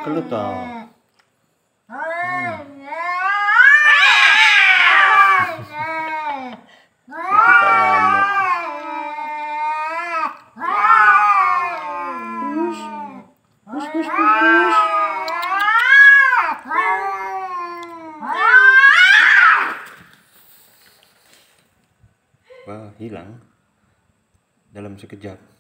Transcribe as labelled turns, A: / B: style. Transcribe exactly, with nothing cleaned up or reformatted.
A: kelut toh. Push, push, push, push. Wah, hilang dalam sekejap.